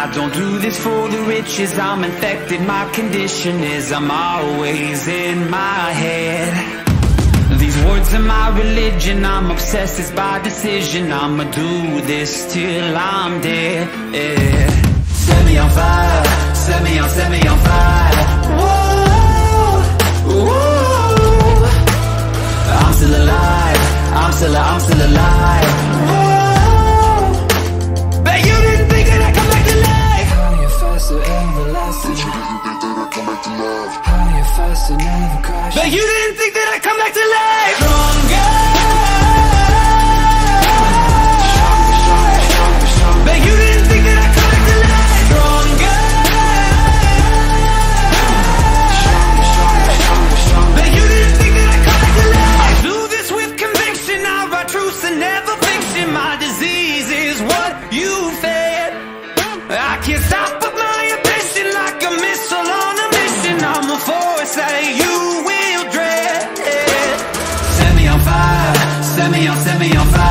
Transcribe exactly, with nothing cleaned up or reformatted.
I don't do this for the riches, I'm infected, my condition is I'm always in my head. These words are my religion, I'm obsessed, it's by decision. I'ma do this till I'm dead, yeah. Set me on fire, set me on, set me on fire. Whoa, whoa. I'm still alive, I'm still, I'm still alive. Whoa. Bet you didn't think that I'd come back to life. Higher, faster, everlasting. Bet you didn't think that I'd come back to life. Higher, faster, never crash. Bet you didn't think that I'd come back to life. Stronger. Bet you didn't think that I'd come back to life. Stronger. Bet you didn't think that I'd come back to life. I do this with conviction, I write truth and never fiction. My disease is what you fed. I can't stop but my ambition, like a missile on a mission. I'm a force that you will dread. Set me on fire, set me on, set me on fire.